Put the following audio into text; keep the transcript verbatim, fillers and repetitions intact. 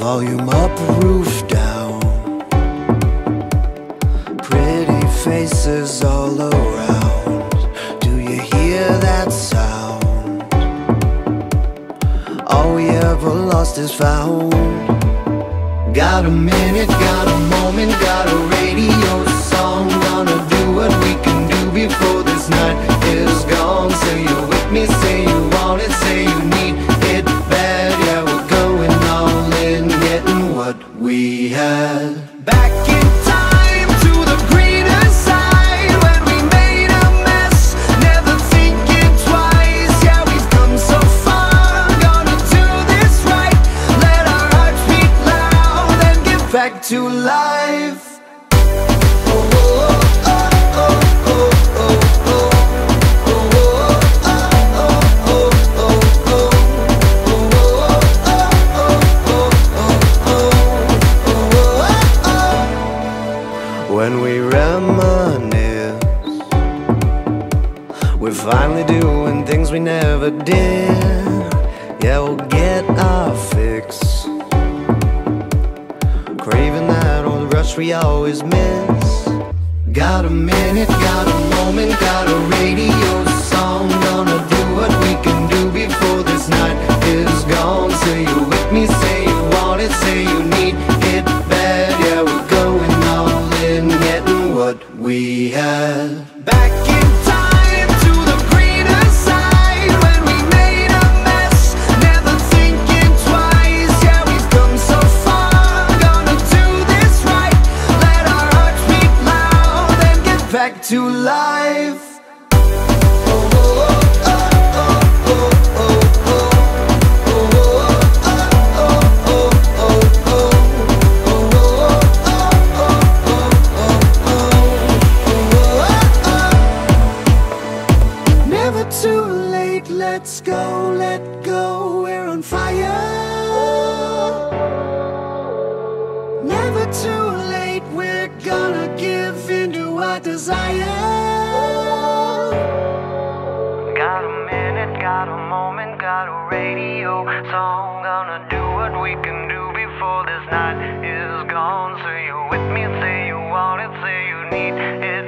Volume up, roof down. Pretty faces all around. Do you hear that sound? All we ever lost is found. Got a minute, got a moment, got a radio song. Gonna do what we can do before this night is gone. Say you're with me, say you want it, say you need it bad. Yeah, we're going all in, getting what we had. Back in time to the greener side, when we made a mess, never thinking twice. Yeah, we've come so far, gonna do this right. Let our hearts beat loud and get back to life. When we reminisce, we're finally doing things we never did. Yeah, we'll get our fix, craving that old rush we always miss. Got a minute, got a moment, got a radio song. Gonna do what we can do before this night is gone. Say you're with me, say you want it, say you need it bad. Yeah, we're going all in, getting what we had. Back in time to the greener side, when we made a mess, never thinking twice. Yeah, we've come so far, gonna do this right. Let our hearts beat loud and get back to life. Too late, let's go, let go, we're on fire. Never too late, we're gonna give in to our desire. Got a minute, got a moment, got a radio song. Gonna do what we can do before this night is gone. Say you're with me, say you want it, say you need it